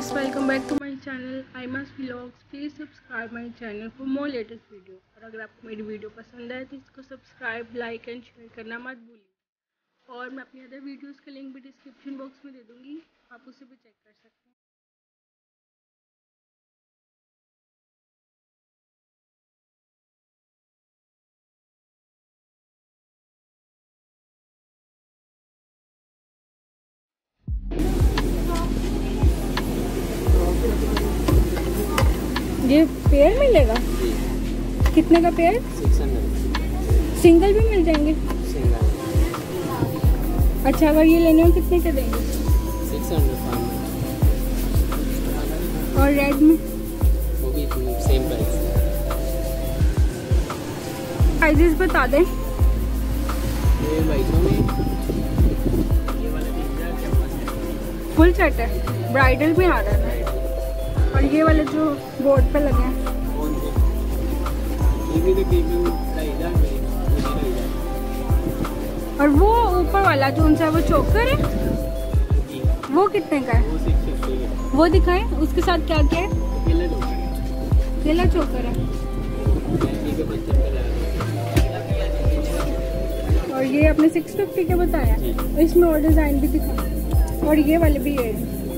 guys, welcome back to my channel Aima's Vlogs. Please subscribe my channel for more latest video. और अगर आपको मेरी video पसंद आए तो इसको सब्सक्राइब, लाइक एंड शेयर करना मत भूलिए। और मैं अपनी अदर वीडियोस का लिंक भी डिस्क्रिप्शन बॉक्स में दे दूँगी, आप उसे भी चेक कर सकते हैं। ये पेयर मिलेगा? कितने का पेयर? 600। सिंगल भी मिल जाएंगे? सिंगल। अच्छा, अगर ये लेने हो कितने के देंगे? 600। और रेड में? वो भी सेम प्राइस। प्राइजेस बता दें। ये बाइकों में ये वाला 30,000 के पास है। फुल सेट है, ब्राइडल भी आ रहा है। और ये वाले जो बोर्ड पे लगे हैं कौन से? ये भी तो टीवी 2,500 में। और वो ऊपर वाला जो उनसे वो चोकर है, वो कितने का है? वो 650 है। वो दिखाएं, उसके साथ क्या क्या है? अकेला चोकर। केला चोकर है। ठीक है, 75 और ये आपने 650 के बताया, इसमें और डिजाइन भी दिखा। और ये वाले भी है।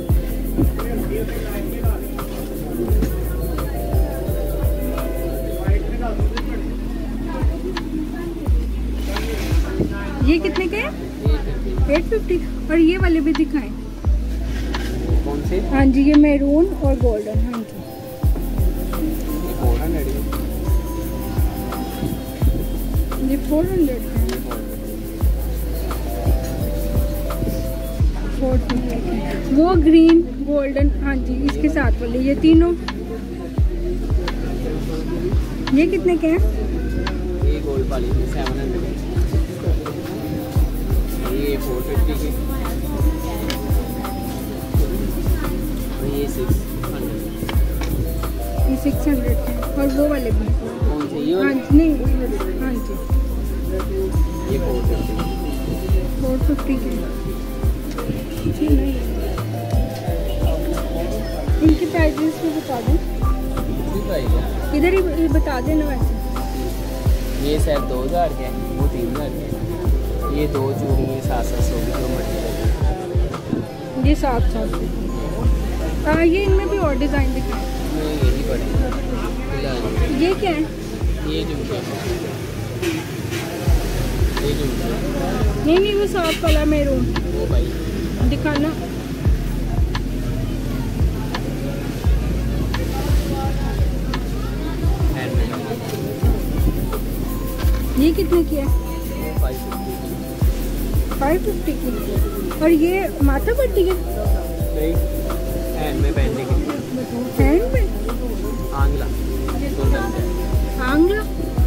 ये कितने के हैं? 850। और ये वाले भी दिखाएं। कौन से? हाँ जी, ये मैरून और गोल्डन। हाँ जी, ये 400 है। 400। वो ग्रीन गोल्डन, हाँ जी, इसके साथ वाले ये तीनों। ये कितने के हैं? ये गोल्ड वाली 700। ये 450 के। और ये 600। ये 600 के। और वो वाले भी। कौन से? ये हाँ वाले? जी, नहीं, हाँ जी, ये 450। 450 के। जी नहीं, इनकी प्राइजेस भी बता दें। कितनी प्राइस है? इधर ही बता देना वैसे। ये शायद 2,000 के है, वो 3,000 के है। ये दो चूड़ी में 700 की जो मर्जी लगे। ये 700। ये इनमें भी और डिज़ाइन दिखाए। यही पड़ेगा। ये क्या है? ये झुमका। ये झुमका। नहीं, वो साफ वाला मैरून वो भाई दिखाना। ये कितने की है? 550 की। 550 की। और ये माथा पट्टी है? नहीं, हैंड में पहनने के लिए। हैंड में? आंगला। गोल्डन का। आंगला?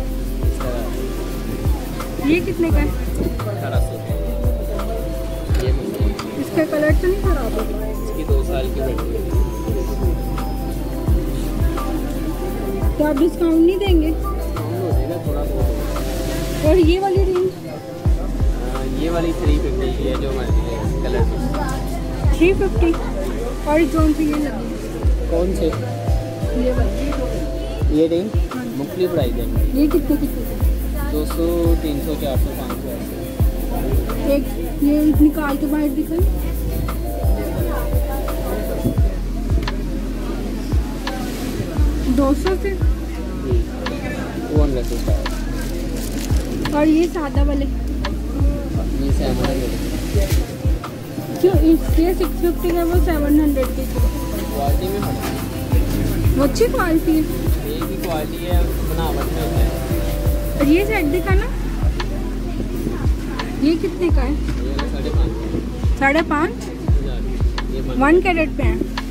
ये कितने का है? 1800। ये इसका कलर तो नहीं खराब है? इसकी 2 साल की बैटरी है। तो आप डिस्काउंट नहीं देंगे? हो जाएगा थोड़ा बहुत। और ये वाली रिंग? ये वाली 350 की है, जो मर्जी है कलर में। 350। और कौन सी ये लगी? कौन से? ये वाली। ये रिंग मुख्तलिफ प्राइस है। ये कितने की? 200, 300, 400, 500 ऐसे। एक ये निकाल के बाहर दिखाई। $200 से। 200 से स्टार्ट। और ये सादा वाले ये 700 क्यों? ये 650 का, वो 700 की। क्वालिटी में पड़ता है। वो अच्छी क्वालिटी है। एक ही क्वालिटी है, बनावट में होता है। और ये सेट दिखाना। ये कितने का है? ये 550। 5.5। ये 1 कैरेट पे है।